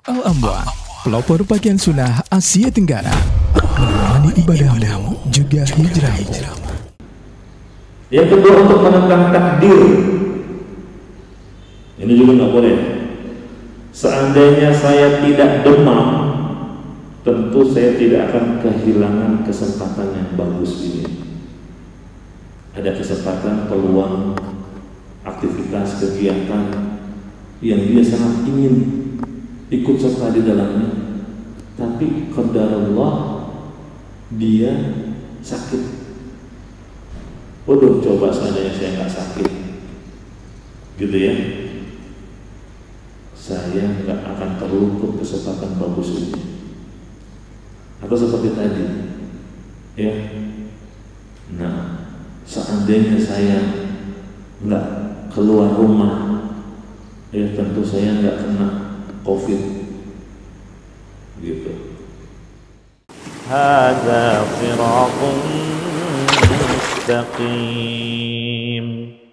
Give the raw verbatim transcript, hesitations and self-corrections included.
Al-Amwan, pelopor pakaian sunnah Asia Tenggara, menemani ibadahmu juga hijrahmu. Yang kedua, untuk menekan takdir. Ini juga nggak boleh. Seandainya saya tidak demam, tentu saya tidak akan kehilangan kesempatan yang bagus ini. Ada kesempatan, peluang, aktivitas, kegiatan yang dia sangat ingin ikut serta di dalamnya, tapi qadarullah dia sakit. Waduh, coba seandainya saya nggak sakit, gitu ya, saya nggak akan terluput kesempatan bagus ini. Atau seperti tadi, ya, nah, seandainya saya nggak keluar rumah, ya tentu saya nggak kena COVID, gitu. Hadza siratun mustaqim.